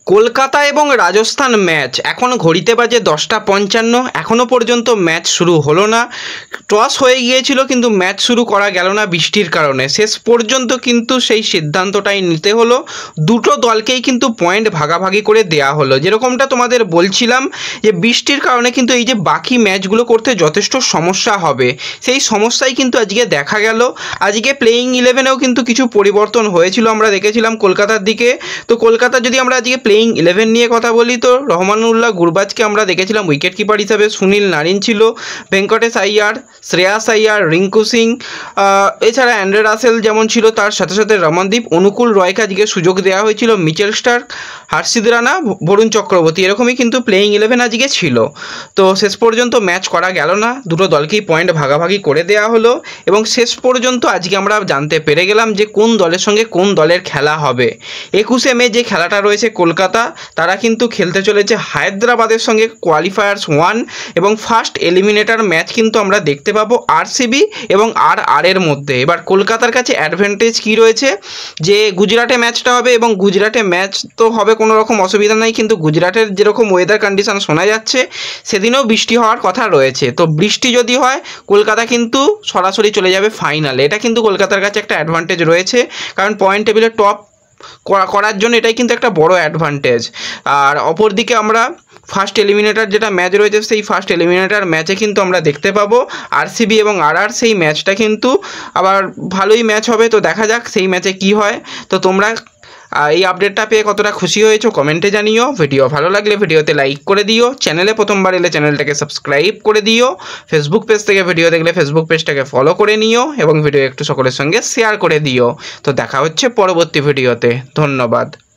কলকাতা এবং রাজস্থান ম্যাচ এখন ঘড়িতে বাজে 10:55। এখনও পর্যন্ত ম্যাচ শুরু হলো না। টস হয়ে গিয়েছিল কিন্তু ম্যাচ শুরু করা গেল না বৃষ্টির কারণে। শেষ পর্যন্ত কিন্তু সেই সিদ্ধান্তটাই নিতে হলো। দুটো দলকেই কিন্তু পয়েন্ট ভাগাভাগি করে দেয়া হলো। যেরকমটা তোমাদের বলছিলাম যে বৃষ্টির কারণে কিন্তু এই যে বাকি ম্যাচগুলো করতে যথেষ্ট সমস্যা হবে, সেই সমস্যাই কিন্তু আজকে দেখা গেল। আজকে প্লেয়িং 11-এও কিন্তু কিছু পরিবর্তন হয়েছিল, আমরা দেখেছিলাম কলকাতার দিকে। তো কলকাতা যদি আমরা আজকে প্লেয়িং 11 নিয়ে কথা বলি, তো রহমানুল্লাহ গুরবাজকে আমরা দেখেছিলাম উইকেট কিপার হিসাবে, সুনীল নারিন ছিল, ভেঙ্কটেশ আইয়ার, শ্রেয়াস আইয়ার, রিঙ্কু সিং, এছাড়া অ্যান্ড্রে রাসেল যেমন ছিল, তার সাথে সাথে রমনদীপ, অনুকূল রয়কে আজকে সুযোগ দেওয়া হয়েছিল, মিচেল স্টার্ক, হর্ষিত রানা, বরুণ চক্রবর্তী, এরকমই কিন্তু প্লেয়িং 11 আজকে ছিল। তো শেষ পর্যন্ত ম্যাচ করা গেল না, দুটো দলকেই পয়েন্ট ভাগাভাগি করে দেওয়া হলো এবং শেষ পর্যন্ত আজকে আমরা জানতে পেরে গেলাম যে কোন দলের সঙ্গে কোন দলের খেলা হবে। 21শে মে যে খেলাটা রয়েছে কলকাতা, তারা কিন্তু খেলতে চলেছে হায়দ্রাবাদের সঙ্গে কোয়ালিফায়ার্স 1 এবং ফার্স্ট এলিমিনেটর ম্যাচ কিন্তু আমরা দেখতে পাবো আরসিবি এবং আরআর মধ্যে। এবার কলকাতার কাছে অ্যাডভান্টেজ কী রয়েছে যে গুজরাটে ম্যাচটা হবে এবং গুজরাটে ম্যাচ তো হবে, কোনো রকম অসুবিধা নাই, কিন্তু গুজরাটের যেরকম ওয়েদার কন্ডিশন শোনা যাচ্ছে সেদিনও বৃষ্টি হওয়ার কথা রয়েছে। তো বৃষ্টি যদি হয় কলকাতা কিন্তু সরাসরি চলে যাবে ফাইনালে। এটা কিন্তু কলকাতার কাছে একটা অ্যাডভান্টেজ রয়েছে, কারণ পয়েন্ট টেবিলে টপ করার জন্য এটাই কিন্তু একটা বড় অ্যাডভান্টেজ। আর অপরদিকে আমরা ফার্স্ট এলিমিনেটর যেটা ম্যাচ রয়েছে, সেই ফার্স্ট এলিমিনেটর ম্যাচে কিন্তু আমরা দেখতে পাবো আরসিবি এবং আরআর। সেই ম্যাচটা কিন্তু আবার ভালোই ম্যাচ হবে। তো দেখা যাক সেই ম্যাচে কি হয়। তো তোমরা এই আপডেটটা পেয়ে কতটা খুশি হয়েছো কমেন্টে জানিও। ভিডিও ভালো লাগলে ভিডিওতে লাইক করে দিও, চ্যানেলে প্রথমবার এলে চ্যানেলটাকে সাবস্ক্রাইব করে দিও, ফেসবুক পেজ থেকে ভিডিও দেখলে ফেসবুক পেজটাকে ফলো করে নিও এবং ভিডিও একটু সকলের সঙ্গে শেয়ার করে দিও। তো দেখা হচ্ছে পরবর্তী ভিডিওতে। ধন্যবাদ।